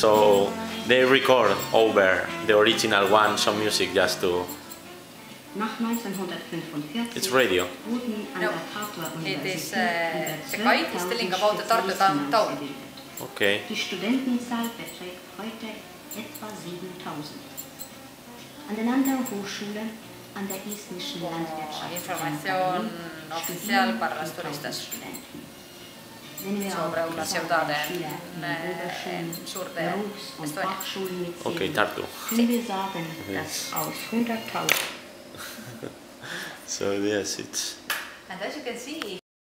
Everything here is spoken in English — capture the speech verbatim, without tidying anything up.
So they record over the original one some music just to... It's radio. No, it is uh, the guide is telling about the Tartu town. Okay. Die Studentenzahl beträgt heute etwa siebentausend. An den anderen Hochschulen an der estnischen Información oficial para los turistas sobre una ciudad en, en sur de Estonia. Okay, Tartu. Yes. So yes, it's... And as you can see,